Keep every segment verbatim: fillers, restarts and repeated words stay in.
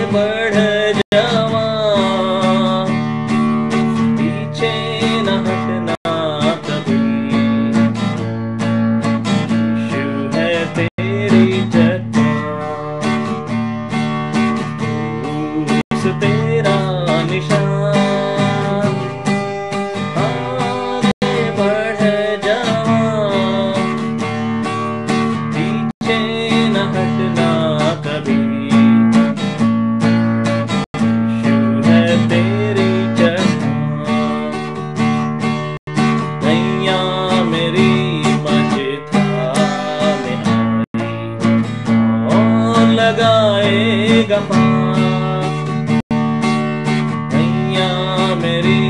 बढ़ जावा, पीछे न हटना कभी। यीशु है तेरी जगह, क्रूस तेरा निशान। आगे बढ़ जावा, पीछे न हटना कभी। यीशु है तेरी जगह। नैया मेरी मझधार में आई, कौन लगाएगा पार। नैया मेरी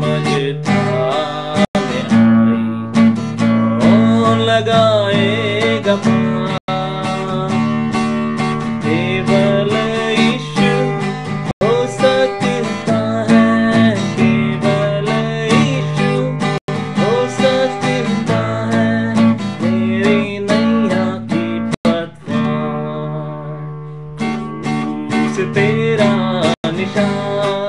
मझधार में आई, कौन लगाएगा पार। केवल यीशु हो सकता है, केवल यीशु हो सकता है मेरी नैया की पतवार। क्रूस तेरा निशान।